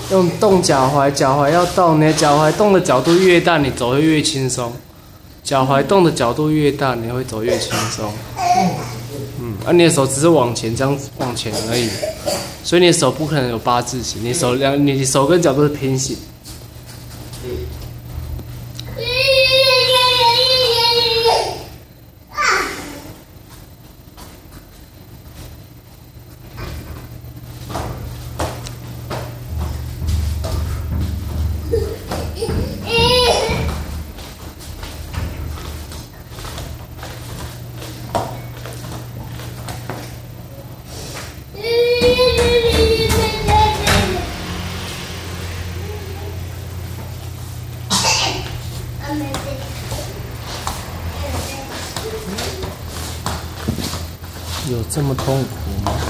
用动脚踝，脚踝要动，你的脚踝动的角度越大，你走会越轻松。脚踝动的角度越大，你会走越轻松。你的手只是往前这样往前而已，所以你的手不可能有八字形，你手跟脚都是平行。有这么痛苦吗？